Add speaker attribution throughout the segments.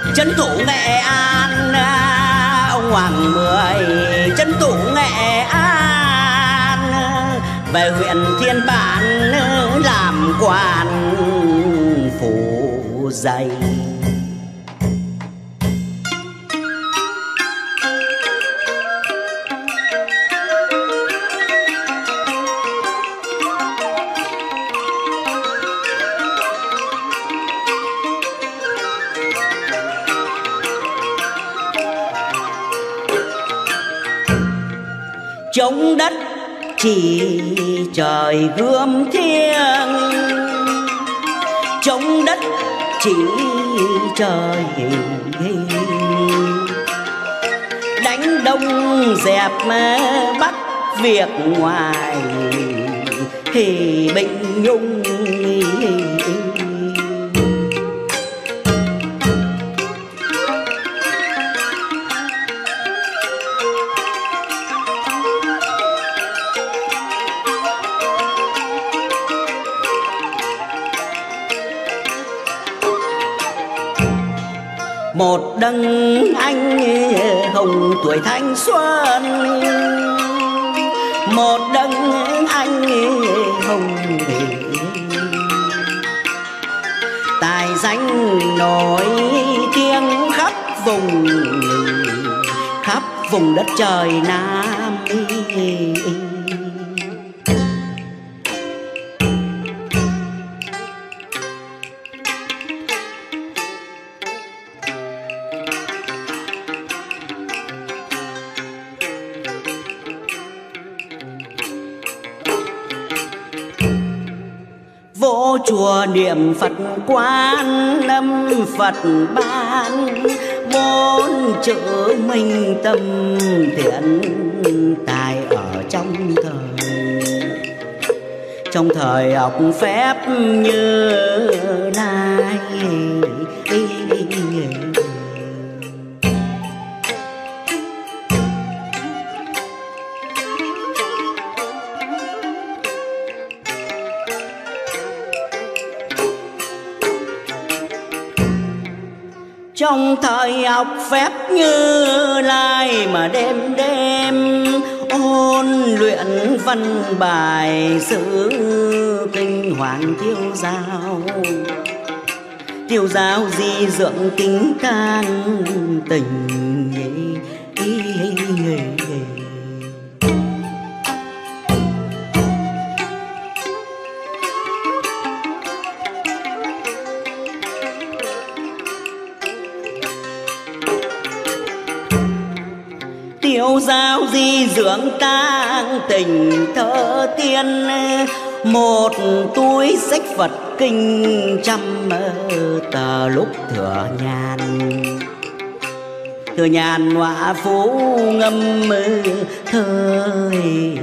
Speaker 1: Trấn thủ Nghệ An, ông Hoàng Mười trấn thủ Nghệ An, về huyện Thiên Bản làm quan phủ dày. Chống đất chỉ trời gươm thiêng, chống đất chỉ trời đánh đông dẹp bắc việc ngoài thì Bình Nhung. Một đấng anh hùng tuổi thanh xuân, một đấng anh hùng tài danh nổi tiếng khắp vùng đất trời Nam. Vô chùa niệm Phật Quan Âm Phật ban, bốn chữ minh tâm thiện tài ở trong thời học phép như nay. Trong thời học phép như lai mà đêm đêm ôn luyện văn bài sử kinh Hoàng Tiêu Giao di dưỡng kính can tình. Tiêu Giao di dưỡng tang tình thơ tiên, một túi sách Phật kinh trăm tờ lúc thừa nhàn họa phú ngâm thời.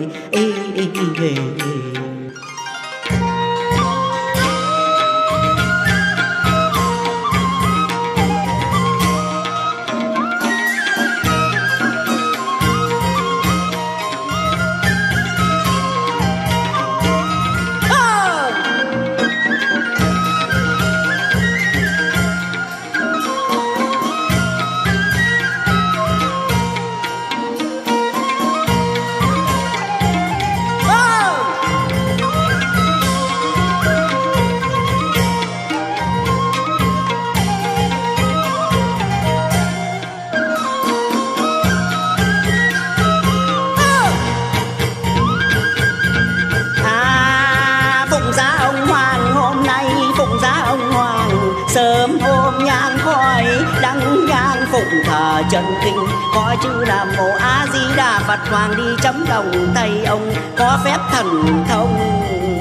Speaker 1: Sớm hôm nhang khói đăng nhang phụng thờ chân kinh, có chữ Nam Mô A Di Đà Phật. Hoàng đi chấm đồng tay ông có phép thần thông.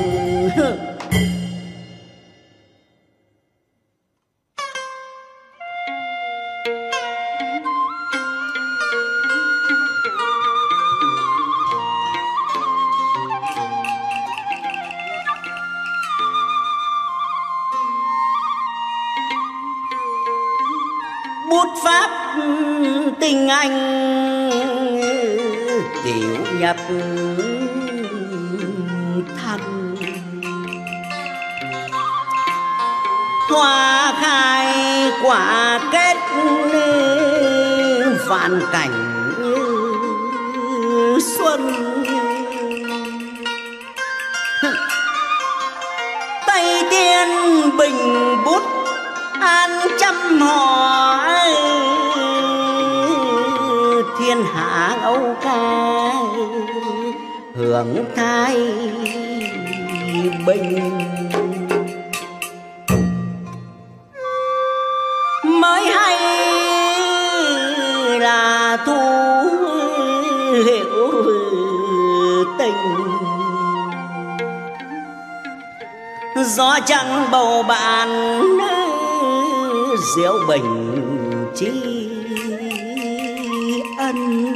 Speaker 1: Bút pháp tình anh tiểu nhập thân, hoa khai quả kết vạn cảnh xuân. Tay tiên bình bút an trăm họ, thiên hạ âu ca hưởng thái bình. Mới hay là thu hiểu tình, gió trăng bầu bạn diệu bình tri ân.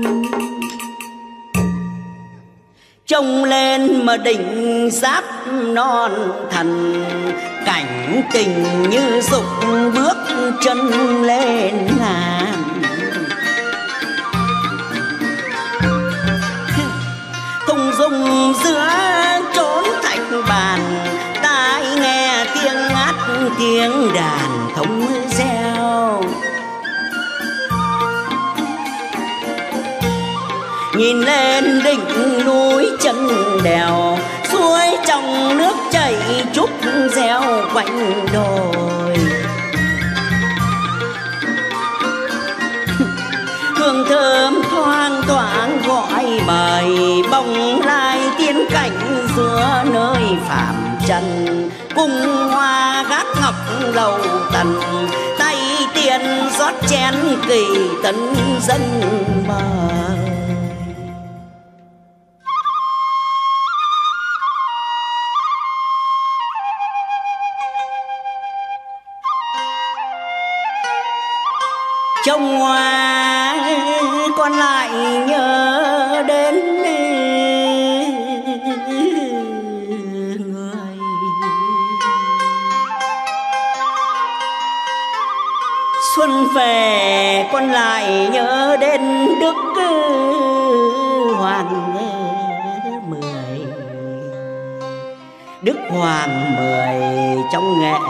Speaker 1: Trông lên mà đỉnh giáp non thần, cảnh tình như dục bước chân lên ngàn. Thung dung giữa chốn thạch bàn, tai nghe tiếng ngát tiếng đàn thống reo. Nhìn lên đỉnh núi chân đèo, suối trong nước chảy trúc reo quanh đồi. Hương thơm thoang thoảng gọi mời, bồng lai tiên cảnh giữa nơi phạm trần. Cung hoa gác ngọc lầu tần, tay tiền rót chén kỳ tấn dân mời. Trông hoa con lại nhớ đến người. Xuân về con lại nhớ đến Đức Hoàng Mười. Đức Hoàng Mười trong nghệ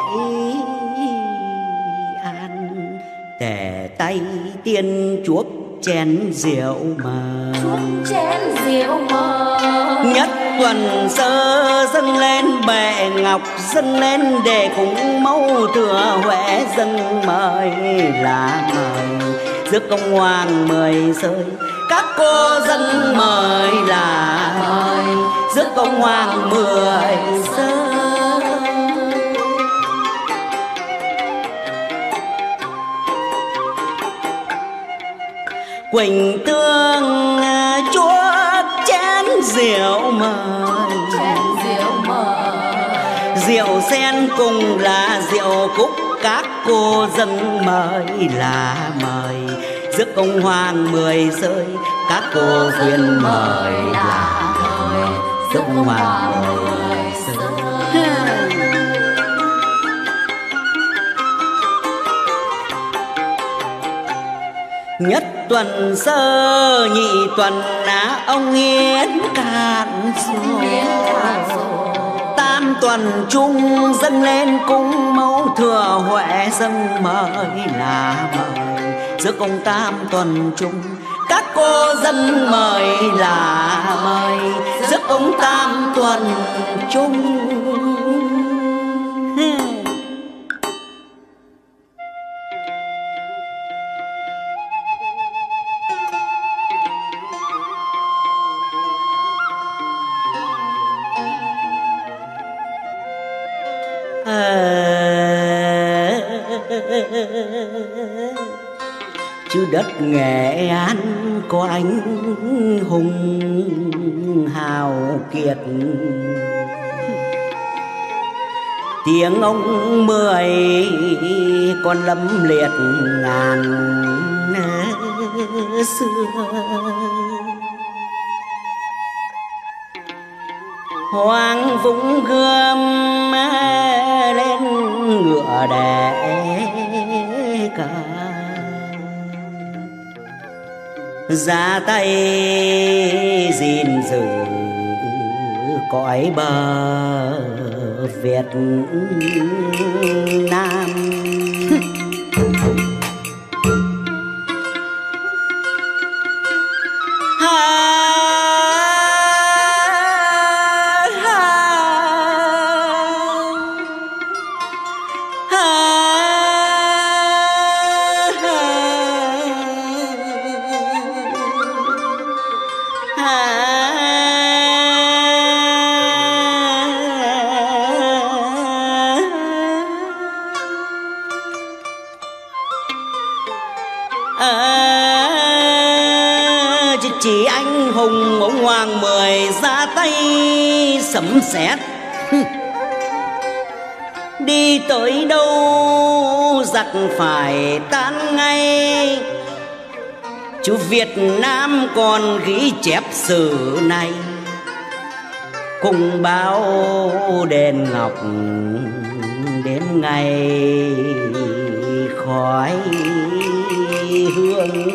Speaker 1: tề tay tiên chuốc chén rượu mờ.
Speaker 2: Chuốc chén rượu mờ.
Speaker 1: Nhất tuần sơ dâng lên bệ ngọc, dâng lên để cúng mẫu thừa Huệ, dâng mời là mời rước công hoàng mười rơi. Các cô dâng mời là mời rước công hoàng mười rơi. Quỳnh tương chuốc chén rượu mời. Rượu sen cùng là rượu cúc, các cô dâng mời là mời rước công hoàng mười rơi. Các cô khuyên mời là mời rước công hoàng mười rơi. Nhất tuần sơ nhị tuần ông yến cạn rồi. Tam tuần trung dâng lên cung mẫu thừa Huệ, dâng mời là mời rước công tam tuần trung. Các cô dâng mời là mời rước công tam tuần trung. Chứ đất Nghệ An có anh hùng hào kiệt, tiếng ông mười con lâm liệt ngàn xưa. Hoàng vũng gươm lên ngựa để cả, ra tay gìn giữ cõi bờ Việt Nam. Chỉ anh hùng ông Hoàng Mười ra tay sấm sét, đi tới đâu giặc phải tan ngay. Chú Việt Nam còn ghi chép sử này, cùng bao đền ngọc đến ngày khói hương.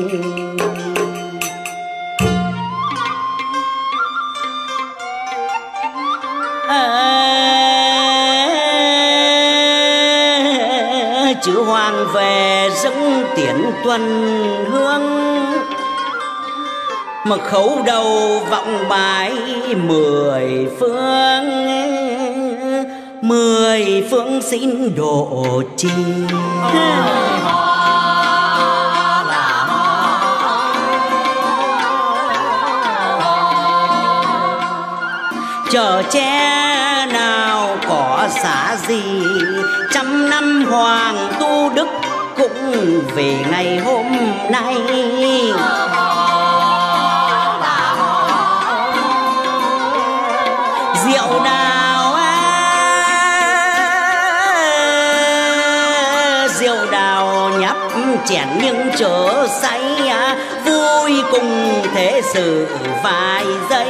Speaker 1: Chữ Hoàng về dâng tiễn tuần hương, mà khấu đầu vọng bái mười phương xin độ trì. Chở che nào có xá gì, trăm năm hoàng tu đức cũng về ngày hôm nay. Rượu đào rượu đào nhấp chén nhưng chớ say, vui cùng thế sự vài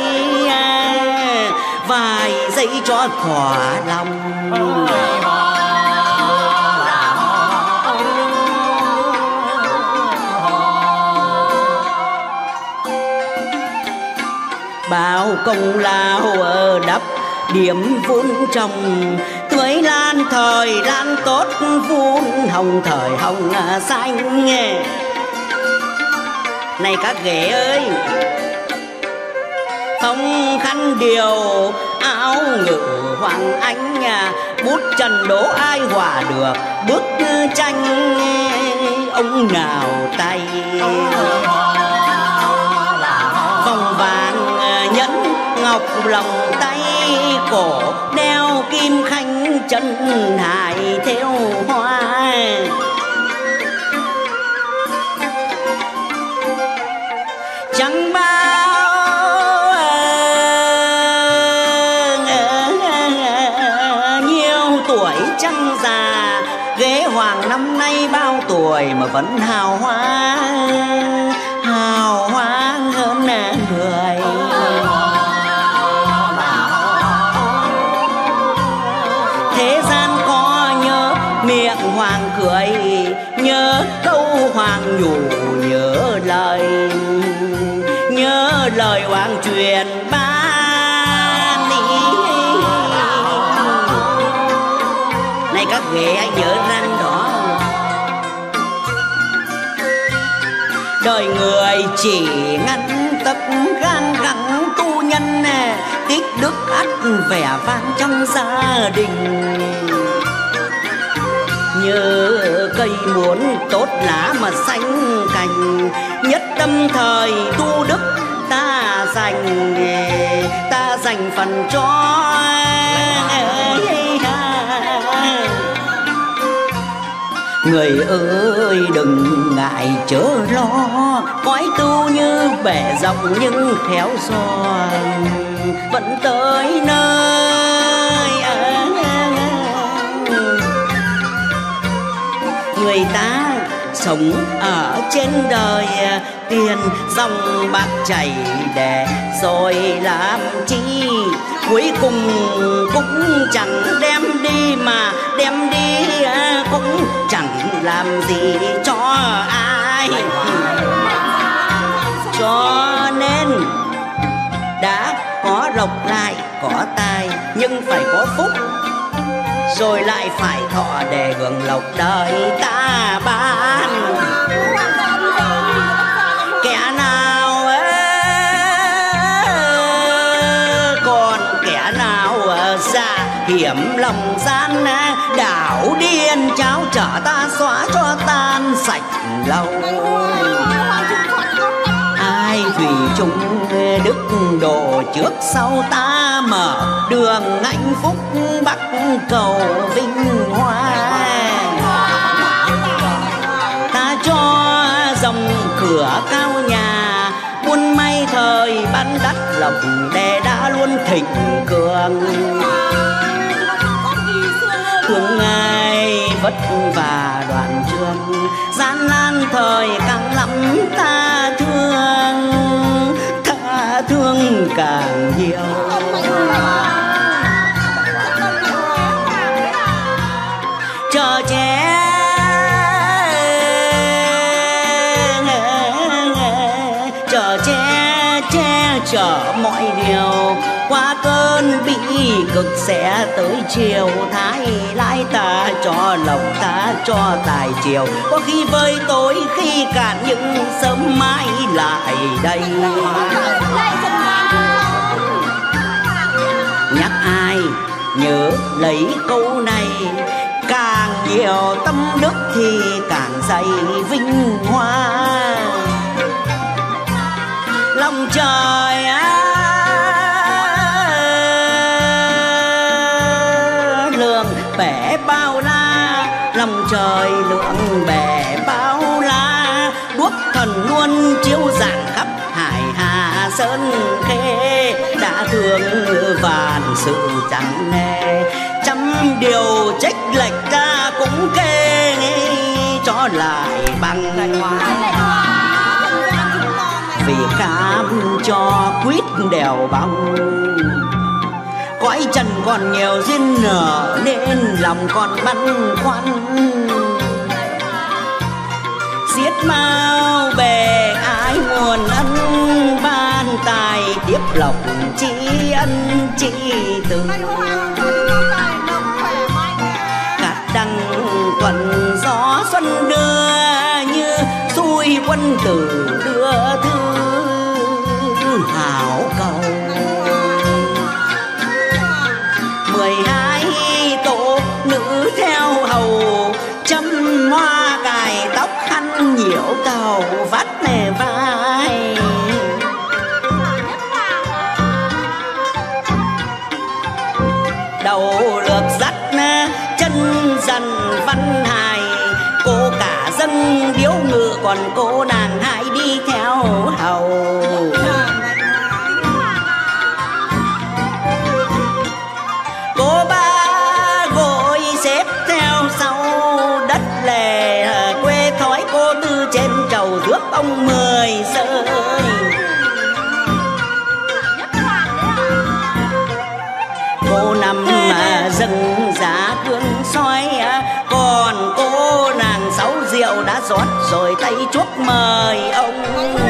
Speaker 1: giây cho thỏa lòng. Bao công lao đắp điểm vun trồng, tưới lan thời lan tốt vun hồng thời hồng xanh. Này các ghế ơi, phong khăn điều áo ngự hoàng anh, bút trần đố ai hòa được bức tranh ông nào tay. Vòng vàng nhẫn ngọc lòng tay, cổ đeo kim khanh chân hài theo hoa. Chẳng bao nhiêu tuổi trăng già, ghế hoàng năm nay bao tuổi mà vẫn hào hoa hơn người. Thế gian có nhớ miệng hoàng cười, nhớ câu hoàng nhủ, nhớ lời hoàng truyền ban ý. Này các ghế hãy nhớ răng đó, đời người chỉ ngăn tấp gan gắng tu nhân, tích đức ắt vẻ vang trong gia đình. Như cây muốn tốt lá mà xanh cành, nhất tâm thời tu đức ta dành phần cho. Người ơi đừng ngại chớ lo, cõi tu như bể rộng nhưng khéo gió vẫn tới nơi. Người ta sống ở trên đời, tiền dòng bạc chảy để rồi làm chi, cuối cùng cũng chẳng đem đi, mà đem đi cũng chẳng làm gì cho ai. Cho nên đã có lộc lại có tài, nhưng phải có phúc rồi lại phải thọ để hưởng lộc đời ta ban. Kẻ nào còn kẻ nào dạ hiểm lòng gian, đảo điên cháo trở ta xóa cho tan sạch lâu. Ai thủy chung đức độ trước sau ta mở đường hạnh phúc bắc cầu vinh hoa. Ta cho dòng cửa cao nhà buôn may thời ban đắt lộc đè đã luôn thịnh cường. Thương ai vất vả đoạn trường gian nan thời càng lắm ta thương càng nhiều. Chờ che chở mọi điều qua cơn bỉ cực sẽ tới chiều thái lãi ta cho lộc ta cho tài chiều có khi vơi tối khi cạn những sớm mai lại đây. Nhắc ai nhớ lấy câu này càng nhiều tâm đức thì càng dày vinh hoa. Lòng trời lượng bể bao la, lòng trời lượng bể bao la, đuốc thần luôn chiếu rạng khắp hải hà sơn khê. Đã thương vạn sự chẳng nề, trăm điều trách lệch ta cũng kê cho lại bằng vì cam cho quýt đèo băng. Cõi trần còn nhiều duyên nở nên lòng còn băn khoăn. Xiết mau bề ai nguồn ân ban tài tiếp lộc tri ân tri từ. Cát đăng tuần gió xuân đưa như xuôi quân tử đưa thư hảo cầu. 12 tổ nữ theo hầu châm hoa cài tóc khăn nhiễu cầu vắt nề vai. Đầu lược dắt chân dần văn hài, cô cả dân điếu ngựa còn cô nàng hai đi theo hầu. Cô ba gội xếp theo sau đất lề, quê thói cô tư trên trầu rước ông 10 sơi. Cô nằm dâng giá gương soi, còn cô nàng 6 rượu đã rót rồi tay chuốc mời ông.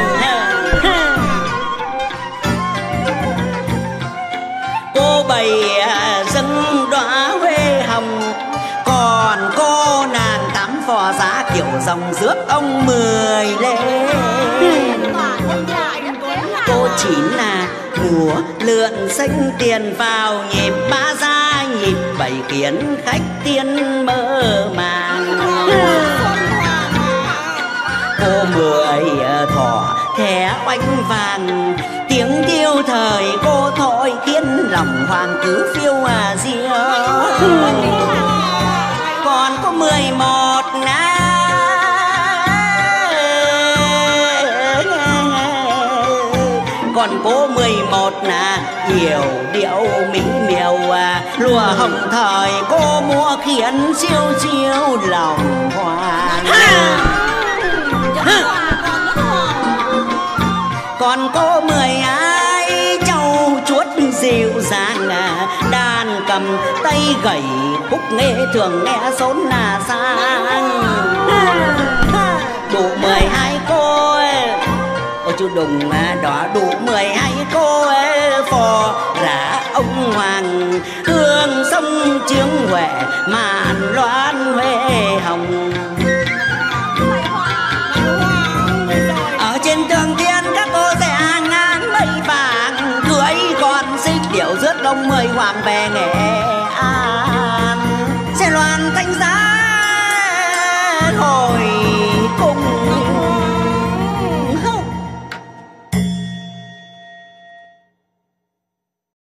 Speaker 1: Cô bày dâng đóa huê hồng, còn cô nàng tắm phò giá kiểu dòng rước ông 10 lên. Cô Chín là múa lượn xanh tiền vào nhịp ba ra nhịp bảy kiến khách tiên mơ màng. Cô 10 thỏ thẻ oanh vàng, tiếng tiêu thời cô thôi khiến lòng hoàng cứ phiêu diêu. Còn có 11 còn cô 11 hiểu điệu mỹ miều, lùa hồng thời cô múa khiến siêu siêu lòng hoàng. Còn cô 12 châu chuốt dịu dàng, đàn cầm tay gảy khúc nghệ thường nghe xốn là sang. Đủ 12 cô chú đùng đỏ đủ 12 cô phò ra ông hoàng, hương sông chiếng huệ màn loan huê hồng. Ở trên tường thiên các cô sẽ ngán mây vàng, cưới con xích điệu rước đông 10 hoàng về Nghệ An. Sẽ loan thanh giá hồi